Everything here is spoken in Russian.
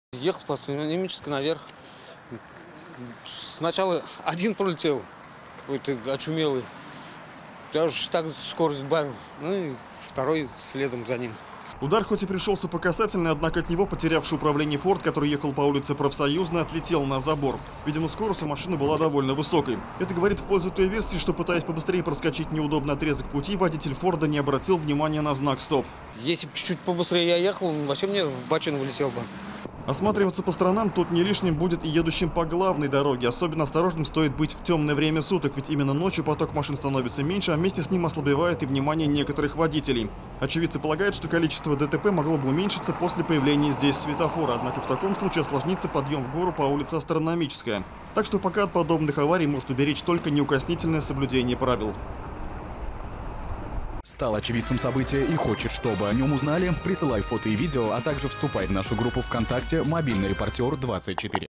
Ехал по Немической наверх. Сначала один пролетел, какой-то очумелый. Я уж так скорость сбавил. Ну и второй следом за ним. Удар хоть и пришелся по касательной, однако от него потерявший управление «Форд», который ехал по улице Профсоюзной, отлетел на забор. Видимо, скорость у машины была довольно высокой. Это говорит в пользу той версии, что, пытаясь побыстрее проскочить неудобный отрезок пути, водитель «Форда» не обратил внимания на знак «Стоп». Если бы чуть-чуть побыстрее я ехал, он вообще мне в бочину вылетел бы. Осматриваться по сторонам тут не лишним будет и едущим по главной дороге. Особенно осторожным стоит быть в темное время суток, ведь именно ночью поток машин становится меньше, а вместе с ним ослабевает и внимание некоторых водителей. Очевидцы полагают, что количество ДТП могло бы уменьшиться после появления здесь светофора, однако в таком случае осложнится подъем в гору по улице Астрономическая. Так что пока от подобных аварий может уберечь только неукоснительное соблюдение правил. Стал очевидцем события и хочет, чтобы о нем узнали? Присылай фото и видео, а также вступай в нашу группу ВКонтакте «Мобильный репортер 24».